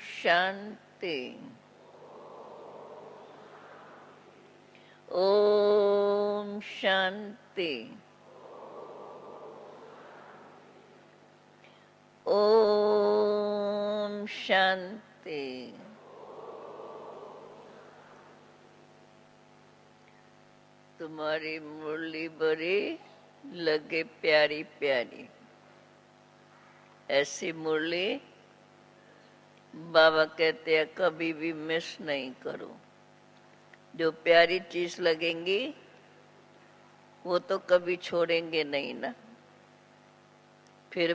शांति। ओम शांति। ओम शांति। तुम्हारी मुरली बड़ी लगे प्यारी प्यारी। ऐसी मुरली बाबा कहते हैं कभी भी मिस नहीं करो। जो प्यारी चीज लगेंगी वो तो कभी छोड़ेंगे नहीं ना। फिर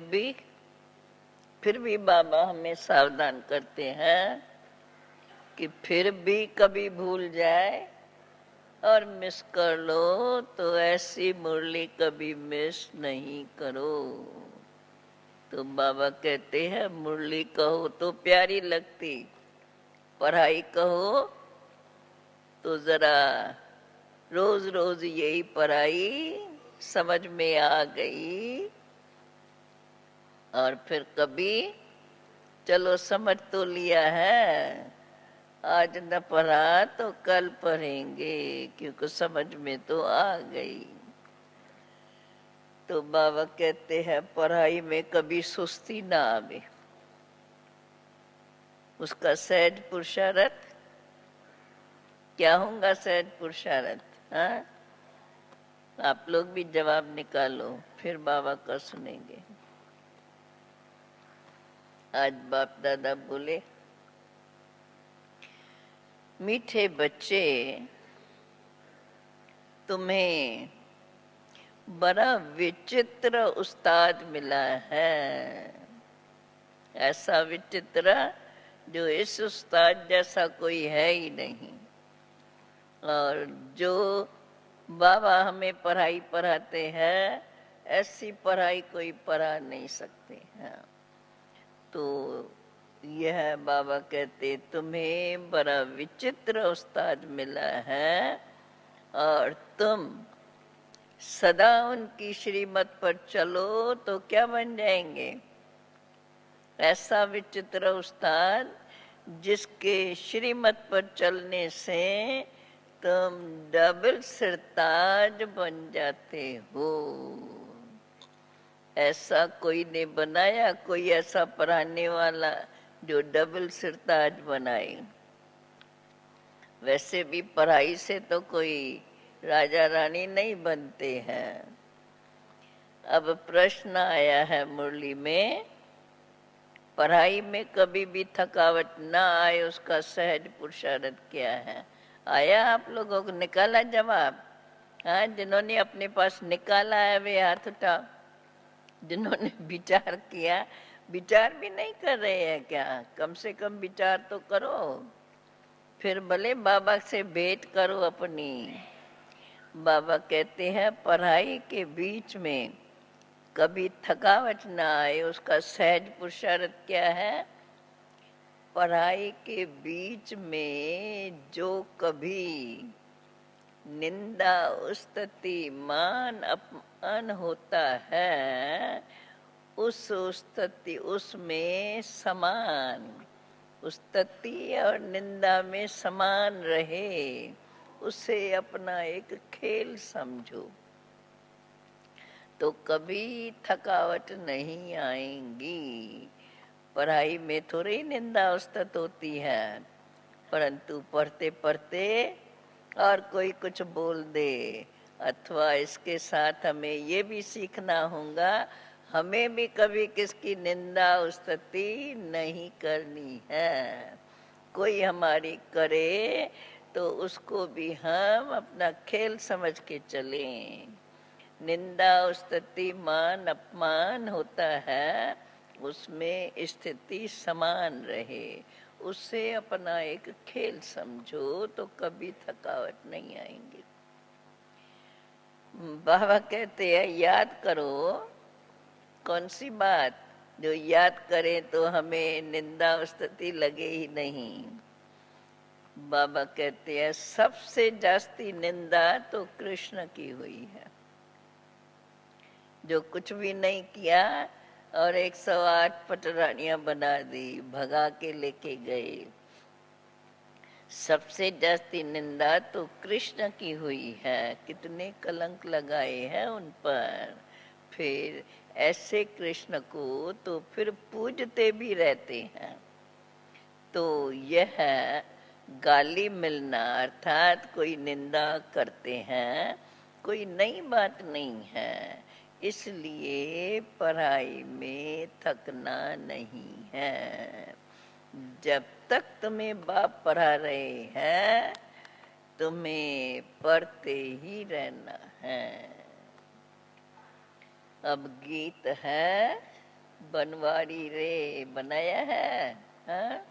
भी बाबा हमें सावधान करते हैं कि फिर भी कभी भूल जाए और मिस कर लो तो ऐसी मुरली कभी मिस नहीं करो। तो बाबा कहते हैं मुरली कहो तो प्यारी लगती, पढ़ाई कहो तो जरा रोज रोज यही पढ़ाई समझ में आ गई। और फिर कभी चलो समझ तो लिया है, आज न पढ़ा तो कल पढ़ेंगे क्योंकि समझ में तो आ गई। तो बाबा कहते हैं पढ़ाई में कभी सुस्ती ना आवे। उसका सहज पुरुषार्थ क्या होगा? सहज पुरुषार्थ। हाँ, आप लोग भी जवाब निकालो, फिर बाबा का सुनेंगे। आज बाप दादा बोले, मीठे बच्चे, तुम्हें बड़ा विचित्र उस्ताद मिला है। ऐसा विचित्र जो इस उस्ताद जैसा कोई है ही नहीं। और जो बाबा हमें पढ़ाई पढ़ाते हैं ऐसी पढ़ाई कोई पढ़ा नहीं सकते हैं। तो यह बाबा कहते तुम्हें बड़ा विचित्र उस्ताद मिला है और तुम सदा उनकी श्रीमत पर चलो तो क्या बन जाएंगे? ऐसा विचित्र उस्ताद जिसके श्रीमत पर चलने से तुम डबल सिरताज बन जाते हो। ऐसा कोई ने बनाया, कोई ऐसा पढ़ाने वाला जो डबल सिरताज बनाए। वैसे भी पढ़ाई से तो कोई राजा रानी नहीं बनते हैं। अब प्रश्न आया है मुरली में, पढ़ाई में कभी भी थकावट ना आए उसका सहज पुरुषार्थ क्या है? आया आप लोगों को? निकाला जवाब? हाँ, जिन्होंने अपने पास निकाला है वे हाथ उठाओ। जिन्होंने विचार किया, विचार भी नहीं कर रहे हैं क्या? कम से कम विचार तो करो, फिर भले बाबा से भेंट करो अपनी। बाबा कहते हैं पढ़ाई के बीच में कभी थकावट ना आए उसका सहज पुरुषार्थ क्या है? पढ़ाई के बीच में जो कभी निंदा स्तुति मान अपमान होता है उस स्तुति उसमें समान, स्तुति और निंदा में समान रहे, उसे अपना एक खेल समझो तो कभी थकावट नहीं आएंगी। पढ़ाई में थोड़ी निंदा स्तुति होती है, परंतु पढ़ते पढ़ते और कोई कुछ बोल दे अथवा इसके साथ हमें ये भी सीखना होगा, हमें भी कभी किसकी निंदा स्तुति नहीं करनी है। कोई हमारी करे तो उसको भी हम अपना खेल समझ के चलें। निंदा स्तुति मान अपमान होता है, उसमें स्थिति समान रहे, उससे अपना एक खेल समझो तो कभी थकावट नहीं आएंगी। बाबा कहते हैं याद करो। कौन सी बात जो याद करें तो हमें निंदा स्तुति लगे ही नहीं? बाबा कहते हैं सबसे जास्ती निंदा तो कृष्ण की हुई है। जो कुछ भी नहीं किया और 108 पटरानियां बना दी, भगा के लेके गए। सबसे जास्ती निंदा तो कृष्ण की हुई है, कितने कलंक लगाए हैं उन पर। फिर ऐसे कृष्ण को तो फिर पूजते भी रहते हैं। तो यह गाली मिलना अर्थात कोई निंदा करते हैं, कोई नई बात नहीं है। इसलिए पढ़ाई में थकना नहीं है। जब तक तुम्हें बाप पढ़ा रहे हैं, तुम्हें पढ़ते ही रहना है। अब गीत है बनवारी रे, बनाया है, हाँ?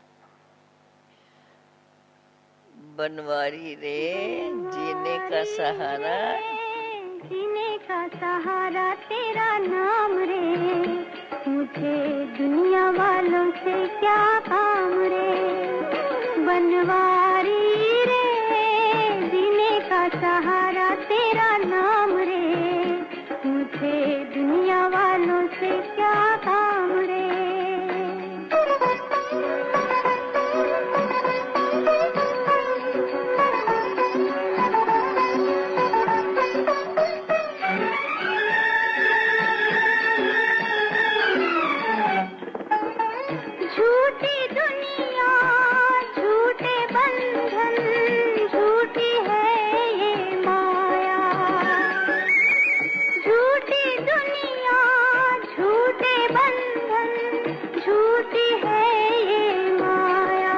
बनवारी रे जीने का सहारा, जीने का सहारा तेरा नाम रे, मुझे दुनिया वालों से क्या काम रे। बनवारी रे जीने का सहारा तेरा नाम रे, मुझे दुनिया वालों से क्या काम रे। झूठी दुनिया झूठे बंधन, झूठी है ये माया। झूठी दुनिया झूठे बंधन, झूठी है ये माया।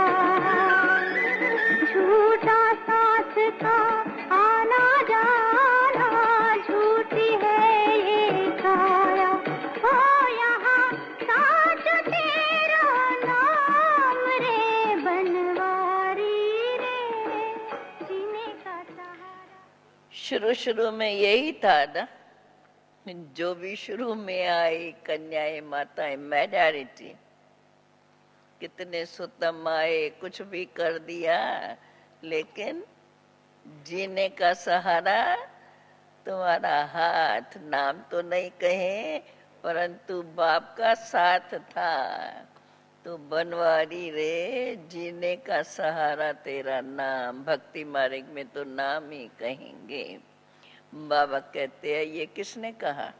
झूठा साथ का आना जाना, झूठी है ये काया। हो यहाँ साथ तेरा नाम रे, बनवारी रे जीने का सहारा। शुरू में यही था ना, जो भी शुरू में आई कन्याएं माताएं मेजॉरिटी, कितने सुतम आए, कुछ भी कर दिया, लेकिन जीने का सहारा तुम्हारा हाथ। नाम तो नहीं कहे, परंतु बाप का साथ था। तो बनवारी रे जीने का सहारा तेरा नाम। भक्ति मार्ग में तो नाम ही कहेंगे। बाबा कहते हैं ये किसने कहा,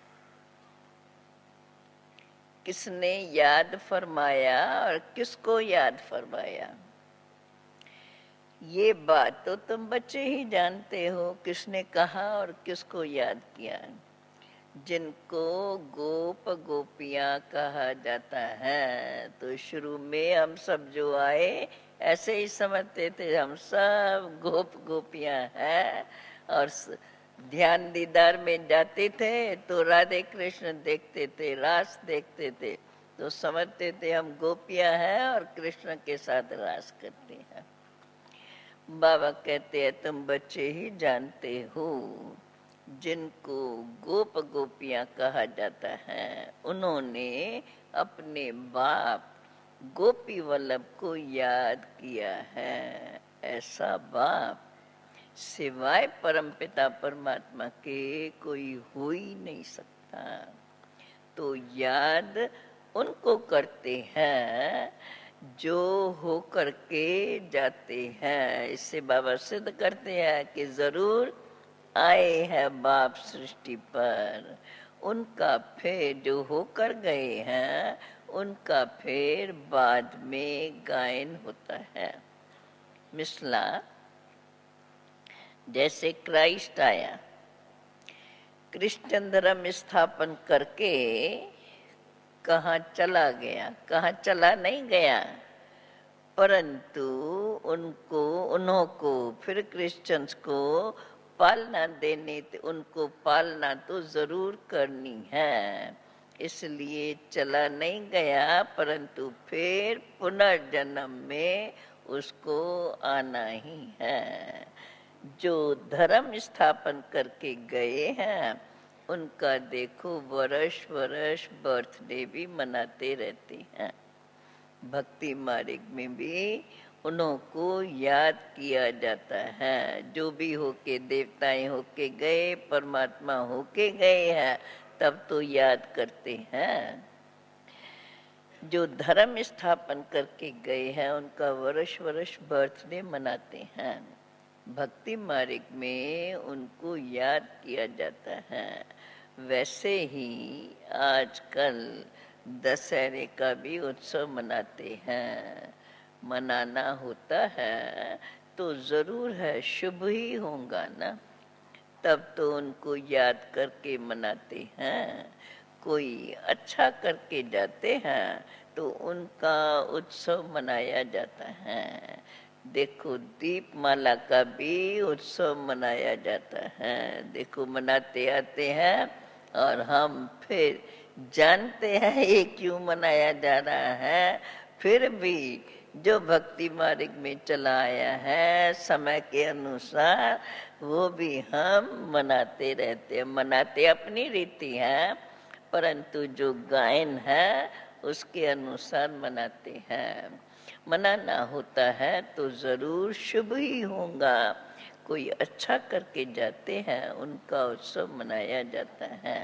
किसने याद फरमाया और किसको याद फरमाया? ये बात तो तुम बच्चे ही जानते हो, किसने कहा और किसको याद किया। जिनको गोप गोपियां कहा जाता है, तो शुरू में हम सब जो आए ऐसे ही समझते थे हम सब गोप गोपियां हैं, और ध्यान दीदार में जाते थे तो राधे कृष्ण देखते थे, रास देखते थे, तो समझते थे हम गोपियां हैं और कृष्ण के साथ रास करते हैं। बाबा कहते हैं तुम बच्चे ही जानते हो, जिनको गोप गोपियां कहा जाता है, उन्होंने अपने बाप गोपी वल्लभ को याद किया है। ऐसा बाप सिवाय परमपिता परमात्मा के कोई हो ही नहीं सकता। तो याद उनको करते हैं जो हो करके जाते हैं। इससे बाबा सिद्ध करते हैं कि जरूर आए हैं बाप सृष्टि पर। उनका फिर जो होकर गए हैं, उनका फिर बाद में गायन होता है। मिसला जैसे क्राइस्ट आया, क्रिश्चियन धर्म स्थापन करके कहाँ चला गया, कहाँ चला नहीं गया, परंतु उन्हों को फिर क्रिश्चियंस को पालना देने, उनको पालना तो जरूर करनी है। इसलिए चला नहीं गया, परंतु फिर पुनर्जन्म में उसको आना ही है। जो धर्म स्थापन करके गए हैं, उनका देखो वर्ष वर्ष बर्थडे भी मनाते रहते हैं। भक्ति मार्ग में भी उनको याद किया जाता है। जो भी होके देवताएं होके गए, परमात्मा होके गए हैं, तब तो याद करते हैं। जो धर्म स्थापन करके गए हैं उनका वर्ष वर्ष बर्थडे मनाते हैं। भक्ति मार्ग में उनको याद किया जाता है। वैसे ही आजकल दशहरे का भी उत्सव मनाते हैं। मनाना होता है तो जरूर है, शुभ ही होगा ना, तब तो उनको याद करके मनाते हैं। कोई अच्छा करके जाते हैं तो उनका उत्सव मनाया जाता है। देखो दीपमाला का भी उत्सव मनाया जाता है। देखो मनाते आते हैं और हम फिर जानते हैं ये क्यों मनाया जा रहा है। फिर भी जो भक्ति मार्ग में चला आया है समय के अनुसार, वो भी हम मनाते रहते हैं। मनाते अपनी रीति है, परंतु जो गायन है उसके अनुसार मनाते हैं। मनाना होता है तो जरूर शुभ ही होगा। कोई अच्छा करके जाते हैं उनका उत्सव मनाया जाता है।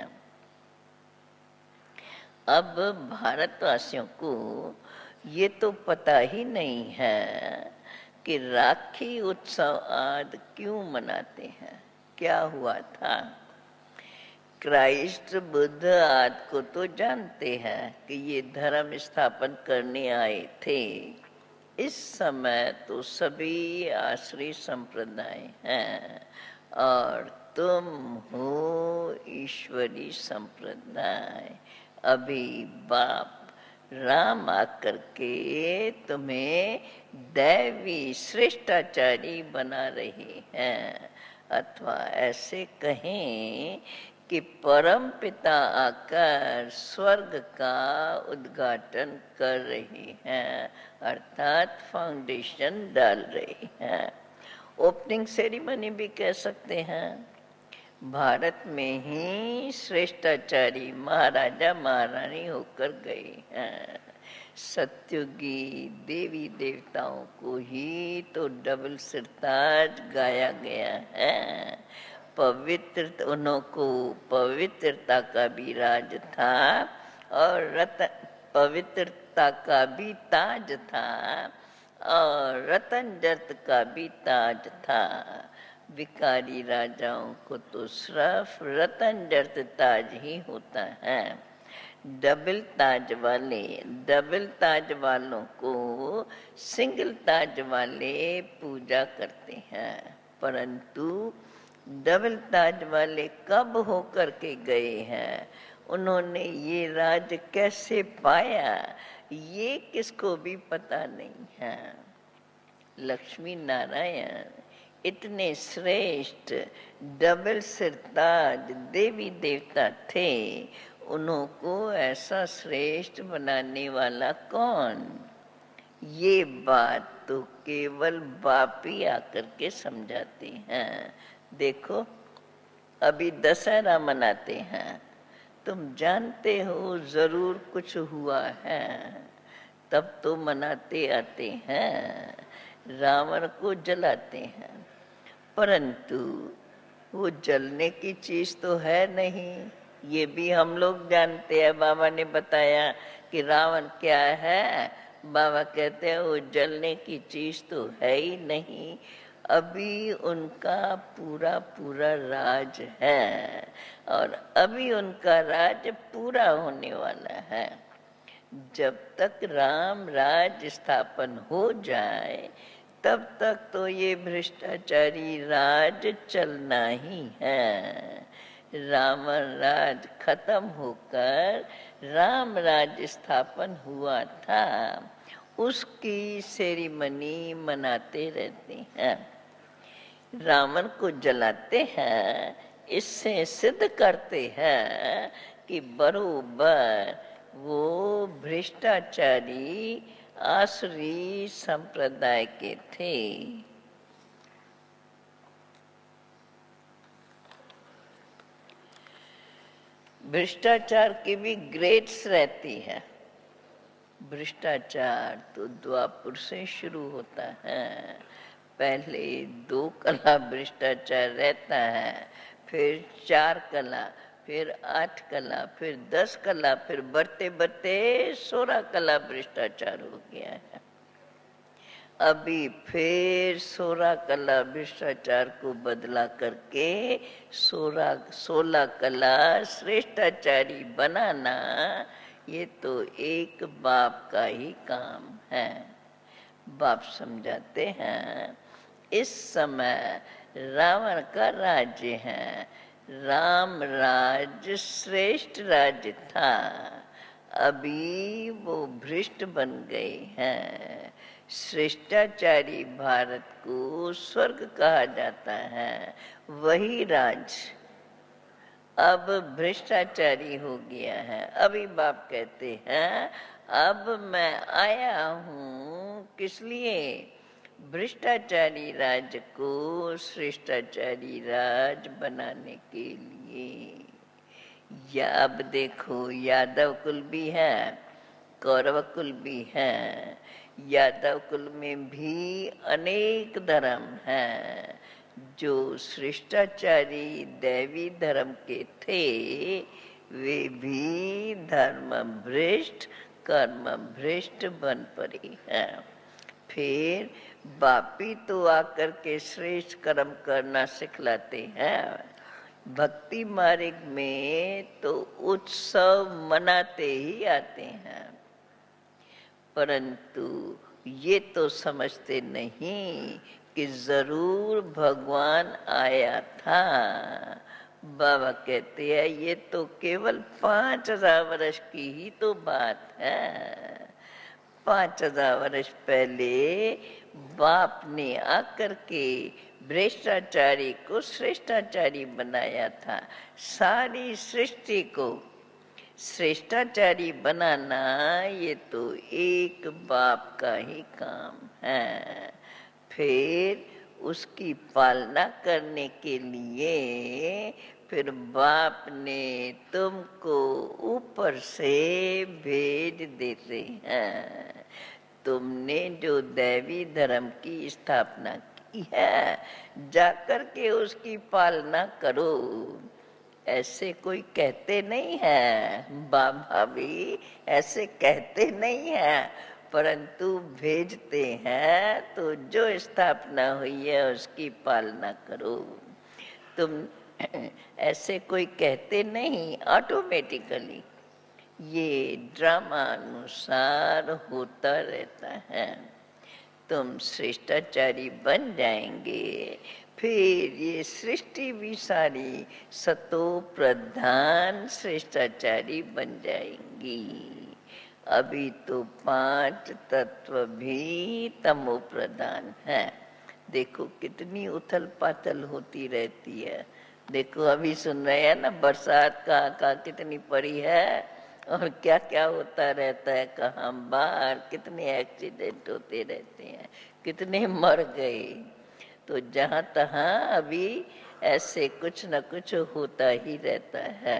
अब भारतवासियों को ये तो पता ही नहीं है कि राखी उत्सव आज क्यों मनाते हैं, क्या हुआ था। क्राइस्ट बुद्ध आज को तो जानते हैं कि ये धर्म स्थापन करने आए थे। इस समय तो सभी आश्रय संप्रदाय हैं और तुम हो ईश्वरी संप्रदाय। अभी बाप राम आकर के तुम्हें दैवी श्रेष्ठाचारी बना रहे हैं, अथवा ऐसे कहें कि परम पिता आकर स्वर्ग का उद्घाटन कर रहे हैं, अर्थात फाउंडेशन डाल रहे हैं। ओपनिंग सेरेमनी भी कह सकते हैं। भारत में ही श्रेष्ठाचारी महाराजा महारानी होकर गए हैं। सत्युगी देवी देवताओं को ही तो डबल सिरताज गाया गया है। पवित्र उनको पवित्रता का भी राज था और पवित्रता का भी ताज था और रतन जर्त का भी ताज था। विकारी राजाओं को तो सिर्फ रतन जर्त ताज ही होता है। डबल ताज वालों को सिंगल ताज वाले पूजा करते हैं, परंतु डबल ताज वाले कब होकर के गए हैं, उन्होंने ये राज कैसे पाया, ये किसको भी पता नहीं है। लक्ष्मी नारायण इतने श्रेष्ठ डबल सिरताज देवी देवता थे, उनको ऐसा श्रेष्ठ बनाने वाला कौन। ये बात तो केवल बाप ही आकर के समझाते हैं। देखो अभी दशहरा मनाते हैं, तुम जानते हो जरूर कुछ हुआ है, तब तो मनाते आते हैं। रावण को जलाते हैं, परंतु वो जलने की चीज तो है नहीं, ये भी हम लोग जानते हैं। बाबा ने बताया कि रावण क्या है, बाबा कहते हैं वो जलने की चीज तो है ही नहीं। अभी उनका पूरा पूरा राज है और अभी उनका राज पूरा होने वाला है। जब तक राम राज स्थापन हो जाए तब तक तो ये भ्रष्टाचारी राज चलना ही है। रावण राज खत्म होकर राम राज स्थापन हुआ था, उसकी सेरेमनी मनाते रहते हैं। रावण को जलाते हैं, इससे सिद्ध करते हैं कि बरोबर वो भ्रष्टाचारी आसुरी संप्रदाय के थे। भ्रष्टाचार की भी ग्रेड्स रहती है। भ्रष्टाचार तो द्वापर से शुरू होता है। पहले 2 कला भ्रष्टाचार रहता है, फिर 4 कला, फिर 8 कला, फिर 10 कला, फिर बढ़ते बढ़ते 16 कला भ्रष्टाचार हो गया है। अभी फिर 16 कला भ्रष्टाचार को बदला करके 16 कला श्रेष्ठाचारी बनाना, ये तो एक बाप का ही काम है। बाप समझाते हैं इस समय रावण का राज्य है, राम राज्य श्रेष्ठ राज्य था, अभी वो भ्रष्ट बन गए हैं। श्रेष्ठाचारी भारत को स्वर्ग कहा जाता है, वही राज्य अब भ्रष्टाचारी हो गया है। अभी बाप कहते हैं अब मैं आया हूँ किस लिए? भ्रष्टाचारी राज को श्रेष्ठाचारी राज बनाने के लिए। या अब देखो, यादव कुल भी है, कौरव कुल भी है। यादव कुल में भी अनेक धर्म हैं। जो श्रेष्ठाचारी दैवी धर्म के थे, वे भी धर्म भ्रष्ट कर्म भ्रष्ट बन पड़े हैं। फिर बापी तो आकर के श्रेष्ठ कर्म करना सिखलाते हैं। भक्ति मार्ग में तो उत्सव मनाते ही आते हैं, परंतु ये तो समझते नहीं कि जरूर भगवान आया था। बाबा कहते हैं ये तो केवल 5000 वर्ष की ही तो बात है। 5000 वर्ष पहले बाप ने आकर के भ्रष्टाचारी को श्रेष्ठाचारी बनाया था। सारी सृष्टि को श्रेष्ठाचारी बनाना ये तो एक बाप का ही काम है। फिर उसकी पालना करने के लिए फिर बाप ने तुमको ऊपर से भेज देते हैं। तुमने जो दैवी धर्म की स्थापना की है, जाकर के उसकी पालना करो। ऐसे कोई कहते नहीं है, बाबा भी ऐसे कहते नहीं है, परंतु भेजते हैं। तो जो स्थापना हुई है उसकी पालना करो। तुम ऐसे कोई कहते नहीं, ऑटोमेटिकली ये ड्रामा अनुसार होता रहता है। तुम श्रेष्ठाचारी बन जाएंगे, फिर ये सृष्टि भी सारी सतो प्रधान श्रेष्ठाचारी बन जाएंगी। अभी तो 5 तत्व भी तमो प्रधान है। देखो कितनी उथल पाथल होती रहती है। देखो अभी सुन रहे हैं ना, बरसात का कितनी पड़ी है और क्या क्या होता रहता है। कहाँ बाहर कितने एक्सीडेंट होते रहते हैं, कितने मर गए। तो जहाँ तहाँ अभी ऐसे कुछ न कुछ होता ही रहता है।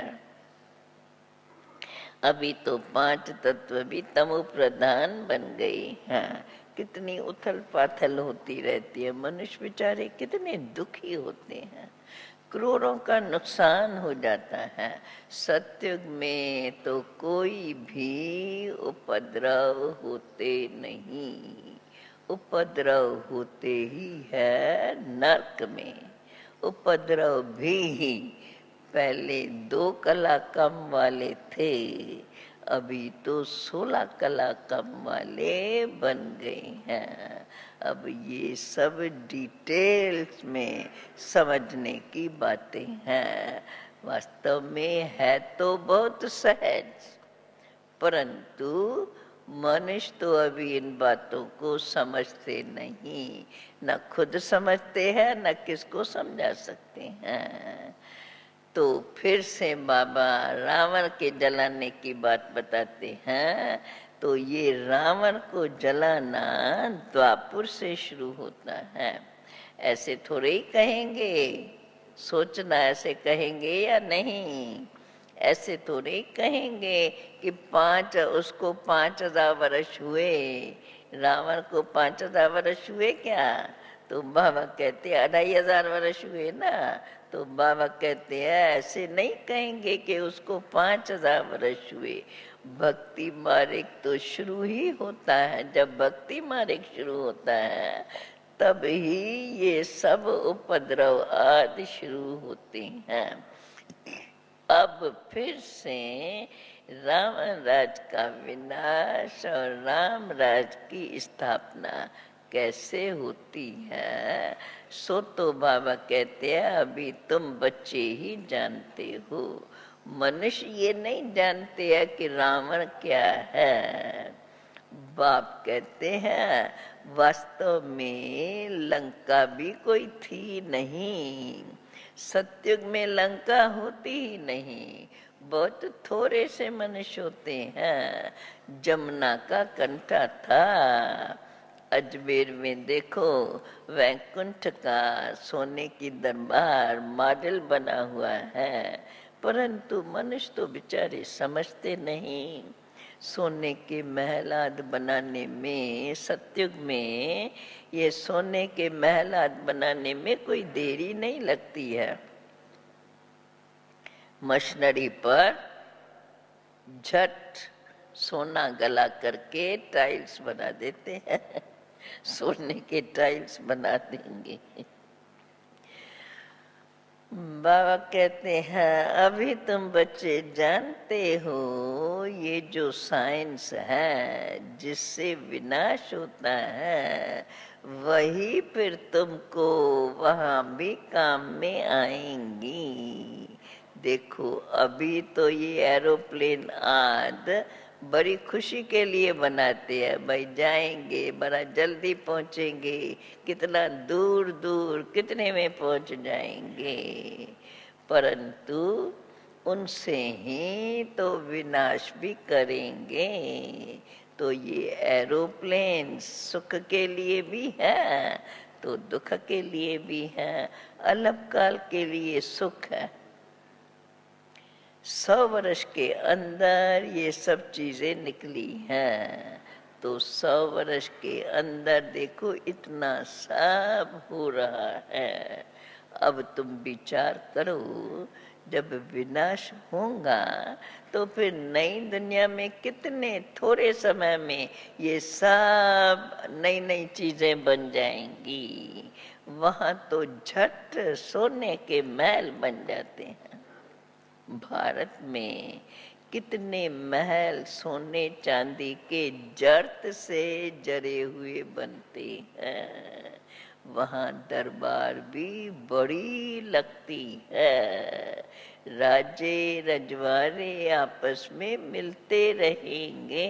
अभी तो 5 तत्व भी तमो प्रधान बन गई हैं। कितनी उथल पाथल होती रहती है। मनुष्य बेचारे कितने दुखी होते हैं, करोड़ों का नुकसान हो जाता है। सतयुग में तो कोई भी उपद्रव होते नहीं। उपद्रव होते ही है नरक में। उपद्रव भी पहले 2 कला कम वाले थे, अभी तो 16 कला कम वाले बन गए हैं। अब ये सब डिटेल्स में समझने की बातें हैं। वास्तव में है तो बहुत सहज, परंतु मनुष्य तो अभी इन बातों को समझते नहीं। न खुद समझते हैं, न किसको समझा सकते हैं। तो फिर से बाबा रावण के जलाने की बात बताते हैं। तो ये रावण को जलाना द्वापुर से शुरू होता है। ऐसे थोड़े ही कहेंगे, सोचना ऐसे कहेंगे या नहीं। ऐसे थोड़े ही कहेंगे कि उसको 5000 वर्ष हुए, रावण को 5000 वर्ष हुए क्या? तो बाबा कहते 2500 वर्ष हुए ना। तो बाबा कहते हैं ऐसे नहीं कहेंगे कि उसको 5000 वर्ष हुए। भक्ति मार्ग तो शुरू ही होता है। जब भक्ति मार्ग शुरू होता है तब ही ये सब उपद्रव आदि शुरू होते हैं। अब फिर से रावण राज का विनाश और राम राज की स्थापना कैसे होती है, सो तो बाबा कहते हैं अभी तुम बच्चे ही जानते हो। मनुष्य ये नहीं जानते हैं कि रावण क्या है। बाप कहते हैं वास्तव में लंका भी कोई थी नहीं। सतयुग में लंका होती ही नहीं, बहुत थोड़े से मनुष्य होते हैं। जमुना का कंठा था। अजमेर में देखो वैकुंठ का सोने की दरबार मॉडल बना हुआ है, परंतु मनुष्य तो बेचारे समझते नहीं। सोने के महलात बनाने में, सतयुग में ये सोने के महलात बनाने में कोई देरी नहीं लगती है। मशीनरी पर झट सोना गला करके टाइल्स बना देते हैं। सोने के टाइल्स बना देंगे। बाबा कहते हैं अभी तुम बच्चे जानते हो ये जो साइंस है जिससे विनाश होता है वही फिर तुमको वहां भी काम में आएंगी। देखो अभी तो ये एरोप्लेन आदि बड़ी खुशी के लिए बनाते हैं, भाई जाएंगे बड़ा जल्दी पहुंचेंगे, कितना दूर दूर कितने में पहुंच जाएंगे, परंतु उनसे ही तो विनाश भी करेंगे। तो ये एरोप्लेन सुख के लिए भी है तो दुख के लिए भी है। अल्पकाल के लिए सुख है, 100 वर्ष के अंदर ये सब चीजें निकली हैं। तो 100 वर्ष के अंदर देखो इतना सब हो रहा है। अब तुम विचार करो जब विनाश होगा तो फिर नई दुनिया में कितने थोड़े समय में ये सब नई नई चीजें बन जाएंगी। वहां तो झट सोने के महल बन जाते हैं। भारत में कितने महल सोने चांदी के जर्त से जरे हुए बनते हैं। वहाँ दरबार भी बड़ी लगती है। राजे रजवाड़े आपस में मिलते रहेंगे।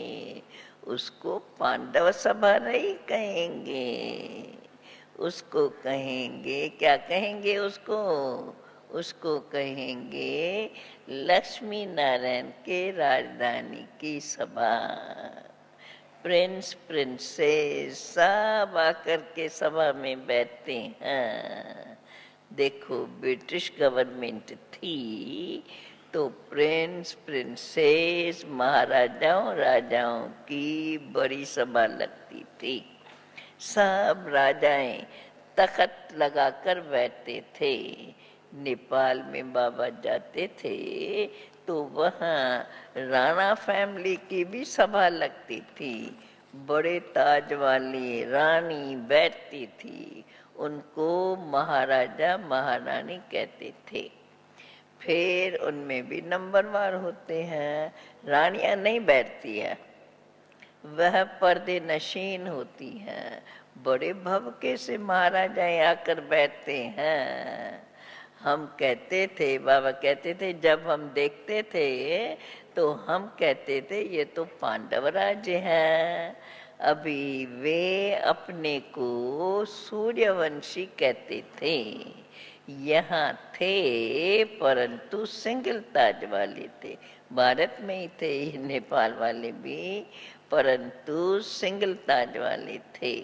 उसको पांडव सभा नहीं कहेंगे, उसको कहेंगे, क्या कहेंगे उसको कहेंगे लक्ष्मी नारायण के राजधानी की सभा। प्रिंस प्रिंसेस सब आकर के सभा में बैठते हैं। देखो ब्रिटिश गवर्नमेंट थी तो प्रिंस प्रिंसेस महाराजाओं राजाओं की बड़ी सभा लगती थी। सब राजाएं तख्त लगाकर बैठते थे। नेपाल में बाबा जाते थे तो वहाँ राणा फैमिली की भी सभा लगती थी। बड़े ताज वाली रानी बैठती थी, उनको महाराजा महारानी कहते थे। फिर उनमें भी नंबरवार होते हैं। रानियां नहीं बैठती है, वह पर्दे नशीन होती हैं। बड़े भवके से महाराजाएं आकर बैठते हैं। हम कहते थे, बाबा कहते थे, जब हम देखते थे तो हम कहते थे ये तो पांडव राज्य है। अभी वे अपने को सूर्यवंशी कहते थे। यहाँ थे परंतु सिंगल ताज वाले थे। भारत में ही थे नेपाल वाले भी, परंतु सिंगल ताज वाले थे।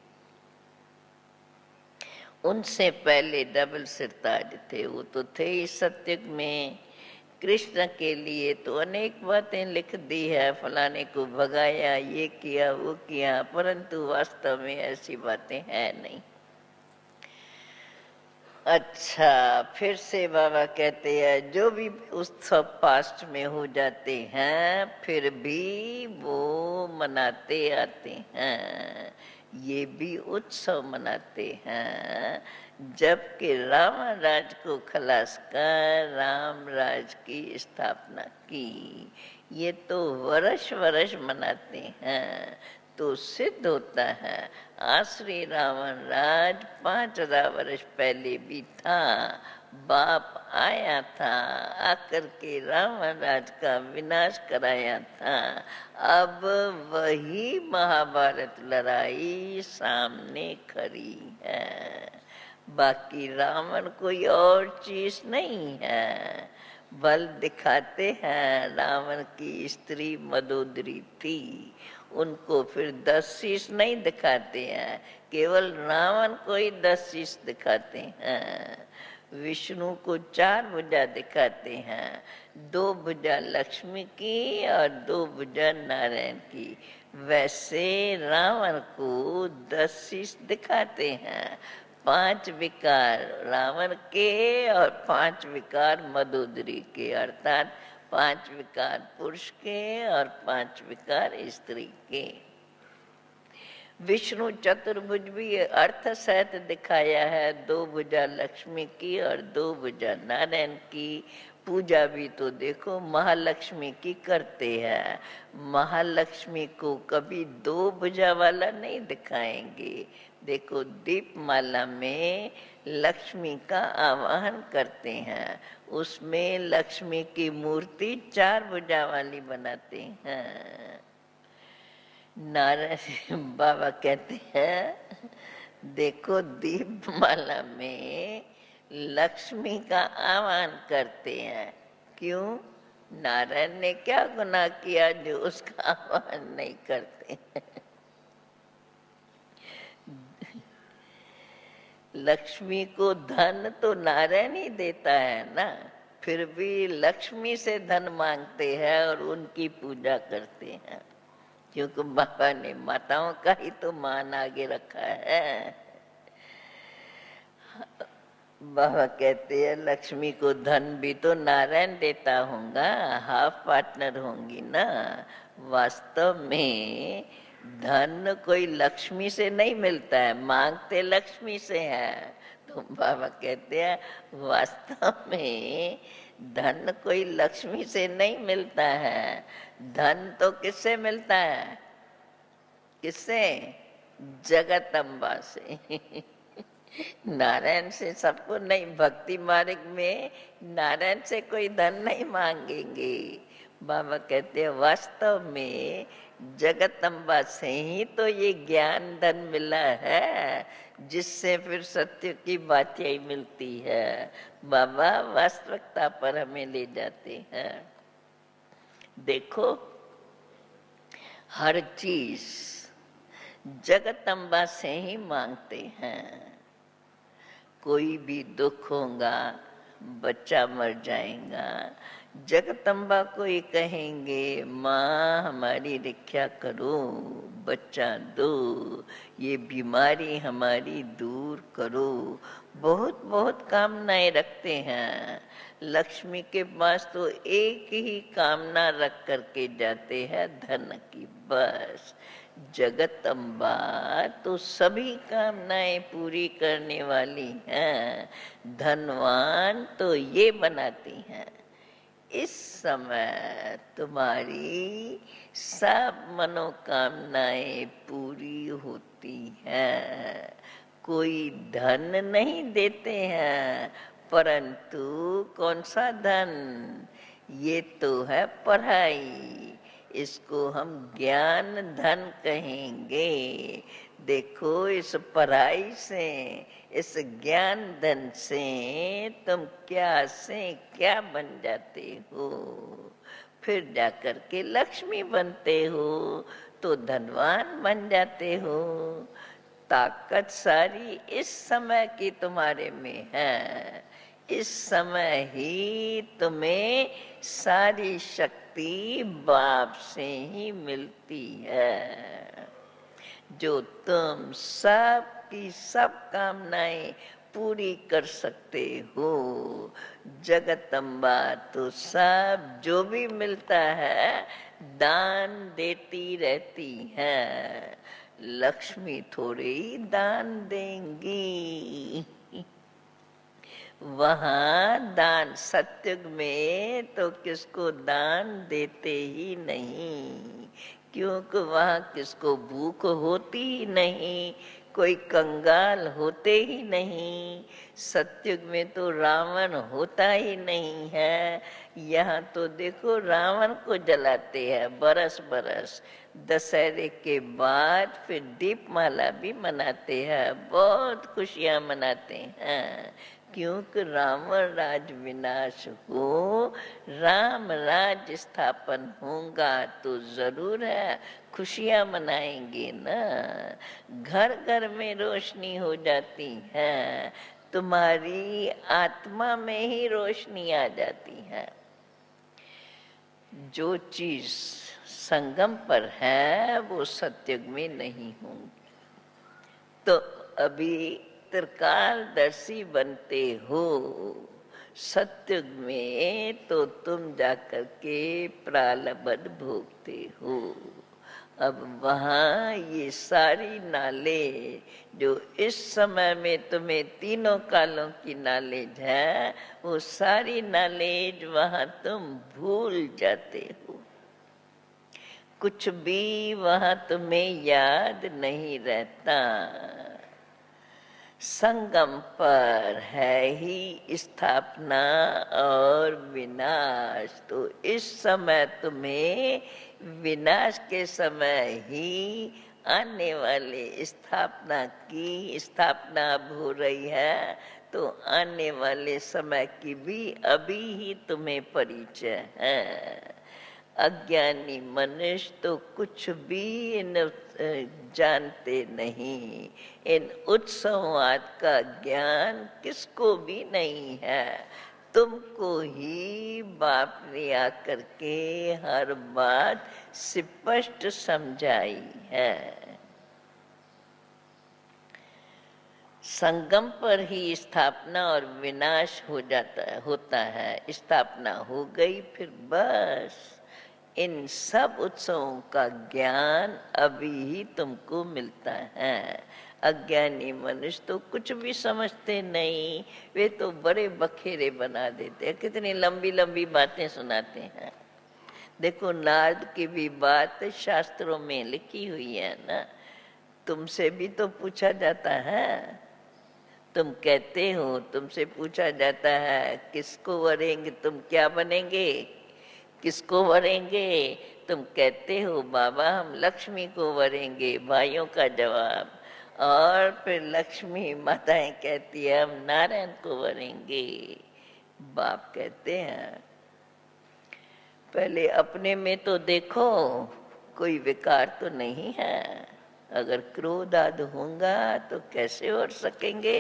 उनसे पहले डबल सिरताज थे, वो तो थे ही सतयुग में। कृष्ण के लिए तो अनेक बातें लिख दी है, फलाने को भगाया, ये किया वो किया, परंतु वास्तव में ऐसी बातें हैं नहीं। अच्छा, फिर से बाबा कहते हैं जो भी उत्सव पास्ट में हो जाते हैं फिर भी वो मनाते आते हैं, ये भी उत्सव मनाते हैं। जबकि रावण राज को खलास कर राम राज की स्थापना की, ये तो वर्ष वर्ष मनाते हैं। तो सिद्ध होता है आश्री रावण राज 5000 वर्ष पहले भी था, बाप आया था, आकर के रावण राज का विनाश कराया था। अब वही महाभारत लड़ाई सामने खड़ी है, बाकी रावण कोई और चीज नहीं है। बल दिखाते हैं, रावण की स्त्री मदोदरी थी, उनको फिर 10 शीश नहीं दिखाते हैं, केवल रावण को ही 10 शीश दिखाते हैं। विष्णु को 4 भुजा दिखाते हैं, 2 भुजा लक्ष्मी की और 2 भुजा नारायण की। वैसे रावण को 10 शीश दिखाते हैं, 5 विकार रावण के और 5 विकार मदोदरी के, अर्थात 5 विकार पुरुष के और 5 विकार स्त्री के। विष्णु चतुर्भुज भी अर्थ सहित दिखाया है, 2 भुजा लक्ष्मी की और 2 भुजा नारायण की। पूजा भी तो देखो महालक्ष्मी की करते हैं, महालक्ष्मी को कभी 2 भुजा वाला नहीं दिखाएंगे। देखो दीपमाला में लक्ष्मी का आवाहन करते हैं, उसमें लक्ष्मी की मूर्ति 4 भुजा वाली बनाते हैं। नारायण बाबा कहते हैं देखो दीपमाला में लक्ष्मी का आह्वान करते हैं, क्यों? नारायण ने क्या गुनाह किया जो उसका आह्वान नहीं करते? लक्ष्मी को धन तो नारायण ही देता है ना, फिर भी लक्ष्मी से धन मांगते हैं और उनकी पूजा करते हैं, क्योंकि बाबा ने माताओं का ही तो मान आगे रखा है। बाबा कहते हैं लक्ष्मी को धन भी तो नारायण देता होगा, हाफ पार्टनर होंगी ना। वास्तव में धन कोई लक्ष्मी से नहीं मिलता है, मांगते लक्ष्मी से है। तो बाबा कहते हैं वास्तव में धन कोई लक्ष्मी से नहीं मिलता है, धन तो किससे मिलता है? किससे? जगत अम्बा से। नारायण से सबको नहीं, भक्ति मार्ग में नारायण से कोई धन नहीं मांगेंगे। बाबा कहते हैं वास्तव में जगत अम्बा से ही तो ये ज्ञान धन मिला है, जिससे फिर सत्य की बातें मिलती है। बाबा वास्तविकता पर हमें ले जाते हैं। देखो हर चीज जगत अम्बा से ही मांगते हैं। कोई भी दुख होगा, बच्चा मर जाएगा, जगदम्बा को ही कहेंगे माँ हमारी रक्षा करो, बच्चा दो, ये बीमारी हमारी दूर करो। बहुत बहुत कामनाएं रखते हैं। लक्ष्मी के पास तो एक ही कामना रख करके जाते हैं, धन की, बस। जगत अम्बा तो सभी कामनाएं पूरी करने वाली हैं, धनवान तो ये बनाती हैं। इस समय तुम्हारी सब मनोकामनाएं पूरी होती हैं। कोई धन नहीं देते हैं, परंतु कौन सा धन? ये तो है पढ़ाई, इसको हम ज्ञान धन कहेंगे। देखो इस पढ़ाई से, इस ज्ञान धन से तुम क्या से क्या बन जाते हो, फिर जाकर के लक्ष्मी बनते हो, तो धनवान बन जाते हो। ताकत सारी इस समय की तुम्हारे में है, इस समय ही तुम्हें सारी शक्ति बाप से ही मिलती है। जो तुम सब की सब कामनाएं पूरी कर सकते हो। जगदम्बा तो सब जो भी मिलता है दान देती रहती है, लक्ष्मी थोड़ी ही दान देंगी। वहां दान, सत्युग में तो किसको दान देते ही नहीं, क्योंकि वहां किसको भूख होती ही नहीं, कोई कंगाल होते ही नहीं। सत्युग में तो रावण होता ही नहीं है। यहाँ तो देखो रावण को जलाते हैं बरस बरस, दशहरे के बाद फिर दीपमाला भी मनाते हैं, बहुत खुशियां मनाते हैं, क्योंकि रावण राज विनाश हो, राम राज स्थापन होगा तो जरूर है, खुशियां मनाएंगे ना। घर घर में रोशनी हो जाती है, तुम्हारी आत्मा में ही रोशनी आ जाती है। जो चीज संगम पर है वो सत्युग में नहीं होंगी। तो अभी त्रिकालदर्शी बनते हो, सत्युग में तो तुम जाकर के प्रारब्ध भोगते हो। अब वहाँ ये सारी नाले जो इस समय में तुम्हें तीनों कालों की नॉलेज है, वो सारी नॉलेज वहाँ तुम भूल जाते हो। कुछ भी वहाँ तुम्हें याद नहीं रहता। संगम पर है ही स्थापना और विनाश। तो इस समय तुम्हें विनाश के समय ही आने वाले स्थापना की स्थापना अब हो रही है, तो आने वाले समय की भी अभी ही तुम्हें परिचय है। अज्ञानी मनुष्य तो कुछ भी जानते नहीं, इन उत्सवात का ज्ञान किसको भी नहीं है। तुमको ही बाप ने आकर के हर बात स्पष्ट समझाई है। संगम पर ही स्थापना और विनाश हो जाता है, होता है। स्थापना हो गई फिर बस इन सब उत्सवों का ज्ञान अभी ही तुमको मिलता है। अज्ञानी मनुष्य तो कुछ भी समझते नहीं, वे तो बड़े बखेरे बना देते हैं, कितनी लंबी लंबी बातें सुनाते हैं। देखो नारद की भी बात शास्त्रों में लिखी हुई है ना, तुमसे भी तो पूछा जाता है। तुम कहते हो, तुमसे पूछा जाता है किसको वरेंगे, तुम क्या बनेंगे, किसको वरेंगे? तुम कहते हो बाबा हम लक्ष्मी को वरेंगे, भाइयों का जवाब। और फिर लक्ष्मी माताएं कहती है हम नारायण को वरेंगे। बाप कहते हैं पहले अपने में तो देखो कोई विकार तो नहीं है। अगर क्रोध आदि होगा तो कैसे वर सकेंगे?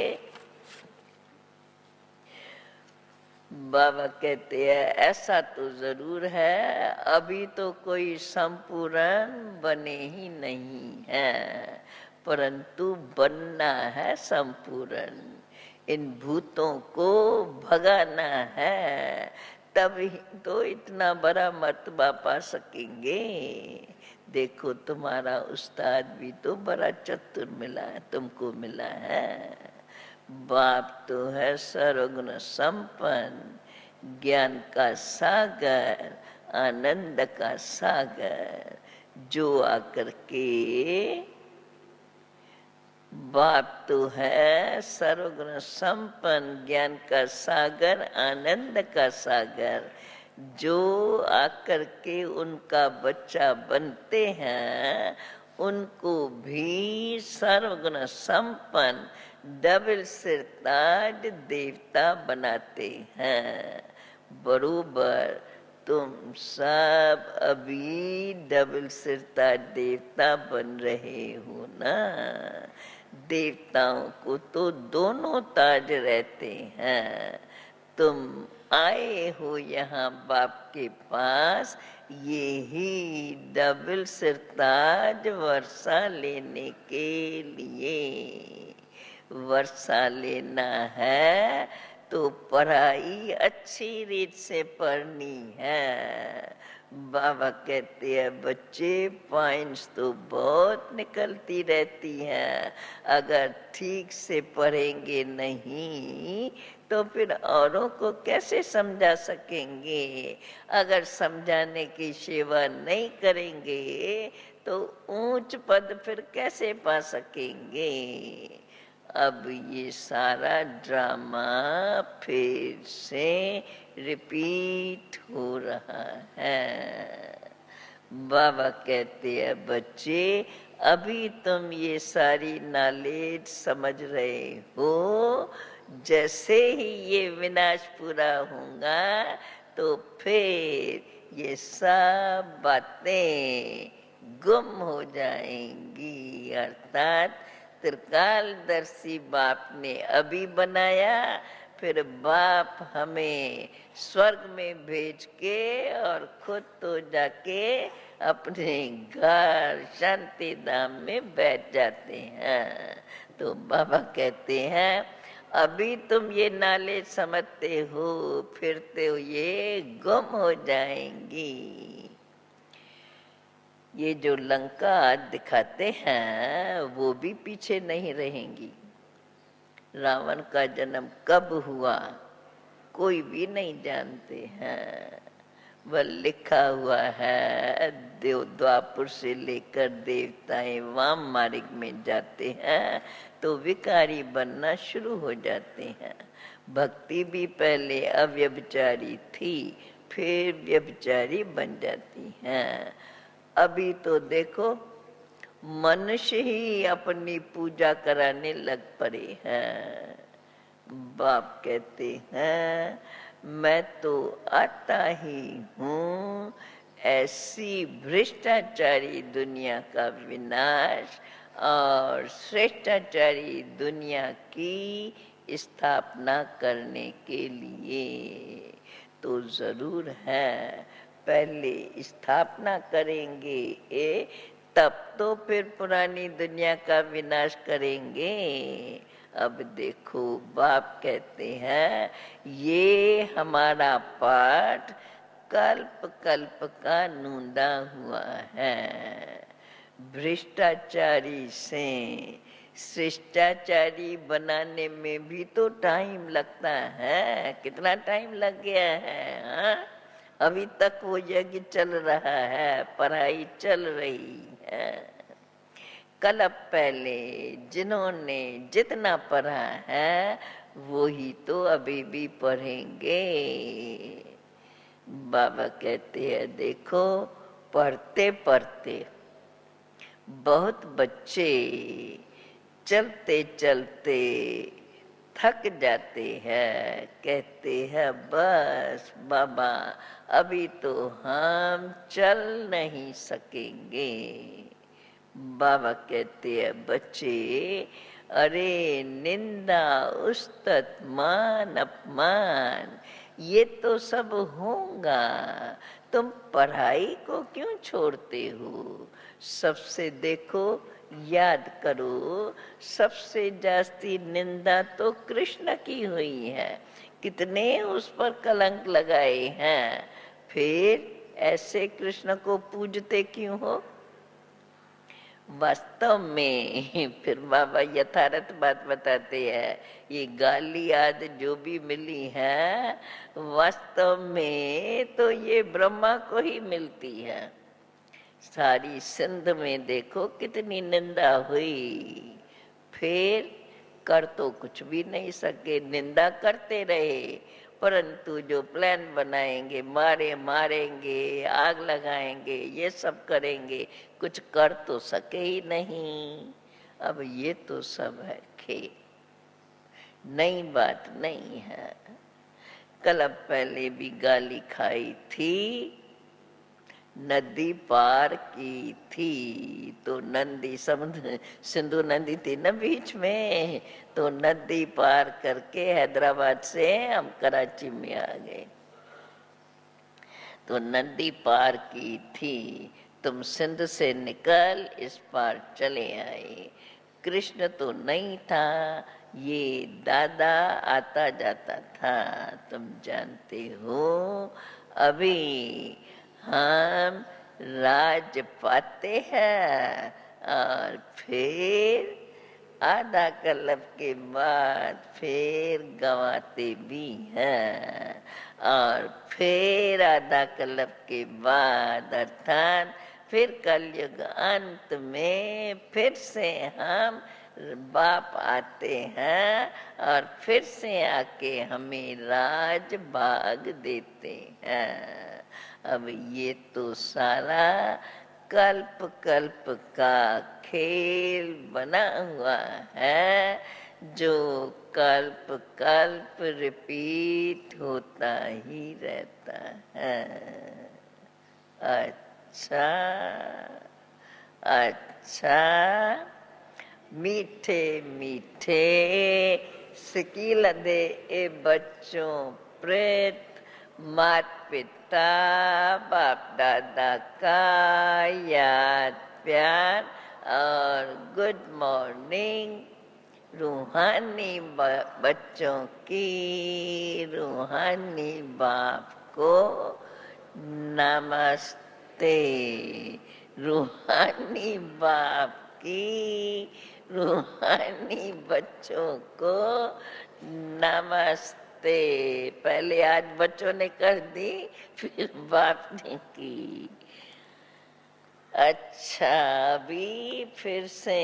बाबा कहते हैं ऐसा तो जरूर है, अभी तो कोई संपूर्ण बने ही नहीं है, परंतु बनना है संपूर्ण। इन भूतों को भगाना है, तभी तो इतना बड़ा मर्तबा पा सकेंगे। देखो तुम्हारा उस्ताद भी तो बड़ा चतुर मिला है, तुमको मिला है। बाप तो है सर्वगुण संपन्न, ज्ञान का सागर, आनंद का सागर, जो आकर के बाप तो है सर्वगुण संपन्न, ज्ञान का सागर, आनंद का सागर, जो आकर के उनका बच्चा बनते हैं उनको भी सर्वगुण संपन्न डबल सिरताज देवता बनाते हैं। बरोबर तुम सब अभी डबल सिरताज देवता बन रहे हो ना। देवताओं को तो दोनों ताज रहते हैं। तुम आए हो यहाँ बाप के पास यही डबल सिरताज वर्षा लेने के लिए। वर्षा लेना है तो पढ़ाई अच्छी रीत से पढ़नी है। बाबा कहते हैं बच्चे पॉइंट्स तो बहुत निकलती रहती हैं, अगर ठीक से पढ़ेंगे नहीं तो फिर औरों को कैसे समझा सकेंगे। अगर समझाने की सेवा नहीं करेंगे तो ऊंच पद फिर कैसे पा सकेंगे। अब ये सारा ड्रामा फिर से रिपीट हो रहा है। बाबा कहते हैं बच्चे अभी तुम ये सारी नॉलेज समझ रहे हो, जैसे ही ये विनाश पूरा होगा तो फिर ये सब बातें गुम हो जाएंगी। अर्थात त्रिकालदर्शी बाप ने अभी बनाया, फिर बाप हमें स्वर्ग में भेज के और खुद तो जाके अपने घर शांति धाम में बैठ जाते हैं। तो बाबा कहते हैं अभी तुम ये नाले समझते हो, फिरते हो ये गुम हो जाएंगी। ये जो लंका आज दिखाते हैं वो भी पीछे नहीं रहेंगी। रावण का जन्म कब हुआ कोई भी नहीं जानते हैं। वह लिखा हुआ है देव द्वापुर से लेकर देवताएं वाम मार्ग में जाते हैं तो विकारी बनना शुरू हो जाते हैं। भक्ति भी पहले अव्यभिचारी थी, फिर व्यभिचारी बन जाती हैं। अभी तो देखो मनुष्य ही अपनी पूजा कराने लग पड़े हैं। बाप कहते हैं मैं तो आता ही हूँ ऐसी भ्रष्टाचारी दुनिया का विनाश और श्रेष्ठाचारी दुनिया की स्थापना करने के लिए। तो जरूर है पहले स्थापना करेंगे तब तो फिर पुरानी दुनिया का विनाश करेंगे। अब देखो बाप कहते हैं ये हमारा पाठ कल्प कल्प का नूंदा हुआ है। भ्रष्टाचारी से शिष्टाचारी बनाने में भी तो टाइम लगता है। कितना टाइम लग गया है हाँ? अभी तक वो यज्ञ चल रहा है, पढ़ाई चल रही है। कल पहले जिन्होंने जितना पढ़ा है वो ही तो अभी भी पढ़ेंगे। बाबा कहते हैं देखो पढ़ते पढ़ते बहुत बच्चे चलते चलते थक जाते हैं, कहते हैं बस बाबा अभी तो हम चल नहीं सकेंगे। बाबा कहते हैं बच्चे अरे निंदा उस्तत मान अपमान ये तो सब होगा, तुम पढ़ाई को क्यों छोड़ते हो। सबसे देखो याद करो सबसे जास्ती निंदा तो कृष्ण की हुई है, कितने उस पर कलंक लगाए हैं, फिर ऐसे कृष्ण को पूजते क्यों हो। वास्तव में फिर बाबा यथार्थ बात बताते हैं ये गाली आदि जो भी मिली है वास्तव में तो ये ब्रह्मा को ही मिलती है। सारी सिंध में देखो कितनी निंदा हुई, फिर कर तो कुछ भी नहीं सके, निंदा करते रहे, परंतु जो प्लान बनाएंगे मारेंगे आग लगाएंगे ये सब करेंगे, कुछ कर तो सके ही नहीं। अब ये तो सब है खेल, नई बात नहीं है। कल पहले भी गाली खाई थी, नदी पार की थी तो नंदी समुद्र सिंधु नदी थी ना बीच में, तो नदी पार करके हैदराबाद से हम कराची में आ गए। तो नदी पार की थी, तुम सिंध से निकल इस पार चले आए। कृष्ण तो नहीं था, ये दादा आता जाता था। तुम जानते हो अभी हम राज पाते हैं और फिर आधा कल्प के बाद फिर गंवाते भी हैं, और फिर आधा कल्प के बाद अर्थात फिर कलयुग अंत में फिर से हम बाप आते हैं और फिर से आके हमें राज भाग देते हैं। अब ये तो सारा कल्प कल्प का खेल बना हुआ है, जो कल्प कल्प रिपीट होता ही रहता है। अच्छा अच्छा, मीठे मीठे सिकील दे ए बच्चों प्रेत, मात पिता बाप दादा का याद प्यार और गुड मॉर्निंग रूहानी बच्चों की, रूहानी बाप को नमस्ते। रूहानी बाप की रूहानी बच्चों को नमस्ते। पहले आज बच्चों ने कर दी, फिर बाप ने की। अच्छा, अभी फिर से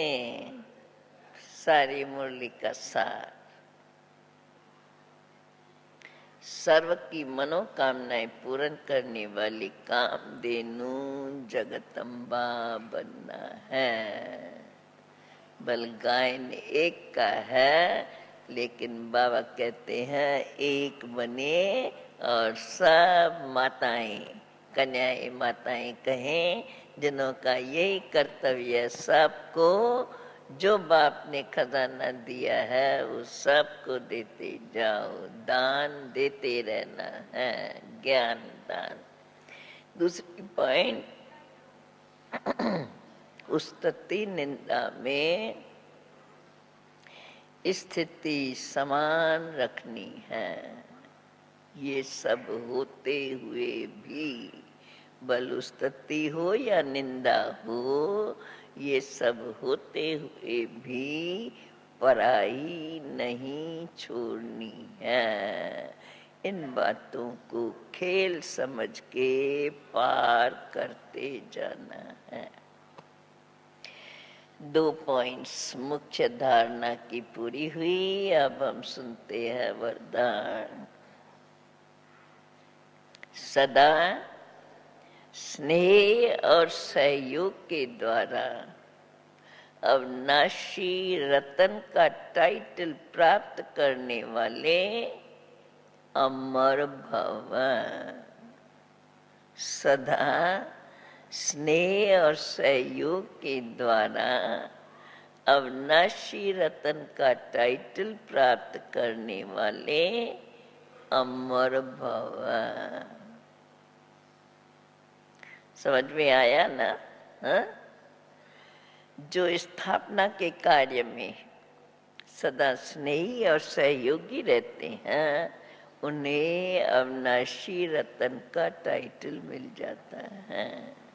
सारी मुरली का सार। सर्व की मनोकामनाएं पूर्ण करने वाली कामधेनु जगदम्बा बनना है। बल गायन एक का है, लेकिन बाबा कहते हैं एक बने और सब माताएं कन्याएं माताएं कहें, जिनों का यही कर्तव्य है सबको जो बाप ने खजाना दिया है वो सबको देते जाओ, दान देते रहना है, ज्ञान दान। दूसरी पॉइंट, उस्तति निंदा में स्थिति समान रखनी है। ये सब होते हुए भी, बल उस्तति हो या निंदा हो, ये सब होते हुए भी पराई नहीं छोड़नी है। इन बातों को खेल समझ के पार करते जाना है। 2 पॉइंट्स मुख्य धारणा की पूरी हुई। अब हम सुनते हैं वरदान। सदा स्नेह और सहयोग के द्वारा अविनाशी रतन का टाइटल प्राप्त करने वाले अमर भव। सदा स्नेह और सहयोग के द्वारा अविनाशी रतन का टाइटल प्राप्त करने वाले अमर भव। समझ में आया ना? हा? जो स्थापना के कार्य में सदा स्नेही और सहयोगी रहते हैं, उन्हें अविनाशी रतन का टाइटल मिल जाता है।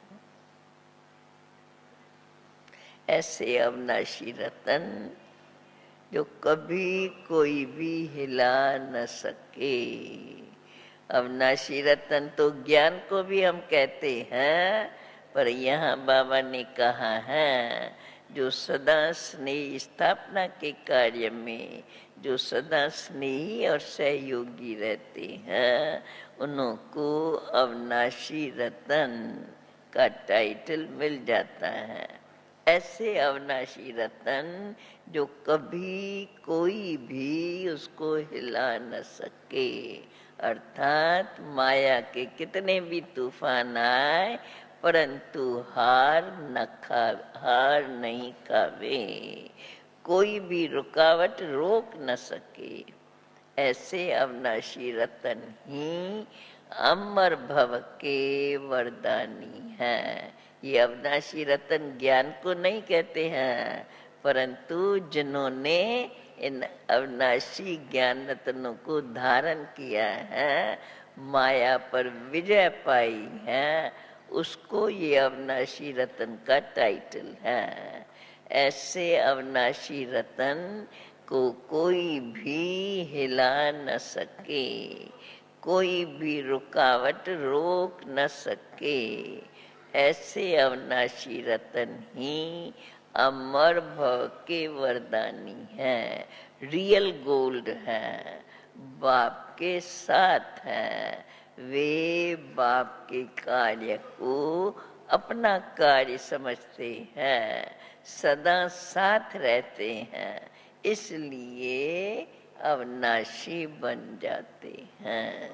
ऐसे अविनाशी रतन जो कभी कोई भी हिला न सके। अविनाशी रतन तो ज्ञान को भी हम कहते हैं, पर यहाँ बाबा ने कहा है जो सदा स्नेही स्थापना के कार्य में जो सदा स्नेही और सहयोगी रहते हैं, उनको अविनाशी रतन का टाइटल मिल जाता है। ऐसे अविनाशी रतन जो कभी कोई भी उसको हिला न सके, अर्थात माया के कितने भी तूफान आए परंतु हार नहीं खावे, कोई भी रुकावट रोक न सके। ऐसे अविनाशी रतन ही अमर भव के वरदानी हैं। ये अविनाशी रतन ज्ञान को नहीं कहते हैं, परंतु जिन्होंने इन अविनाशी ज्ञान रत्नों को धारण किया है, माया पर विजय पाई है, उसको ये अविनाशी रतन का टाइटल है। ऐसे अविनाशी रतन को कोई भी हिला न सके, कोई भी रुकावट रोक न सके। ऐसे अविनाशी रतन ही अमर भव के वरदानी हैं, रियल गोल्ड हैं, बाप के साथ हैं। वे बाप के कार्य को अपना कार्य समझते हैं, सदा साथ रहते हैं, इसलिए अविनाशी बन जाते हैं।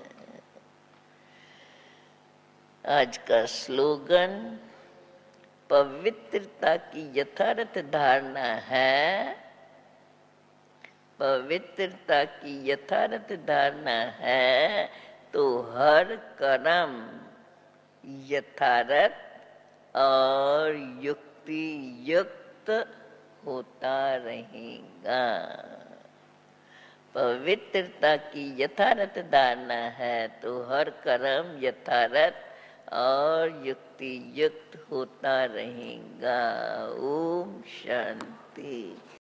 आज का स्लोगन पवित्रता की यथार्थ धारणा है। पवित्रता की यथार्थ धारणा है तो हर कर्म यथार्थ और युक्ति युक्त होता रहेगा। पवित्रता की यथार्थ धारणा है तो हर कर्म यथार्थ और युक्ति युक्त होता रहेगा। ओम शांति।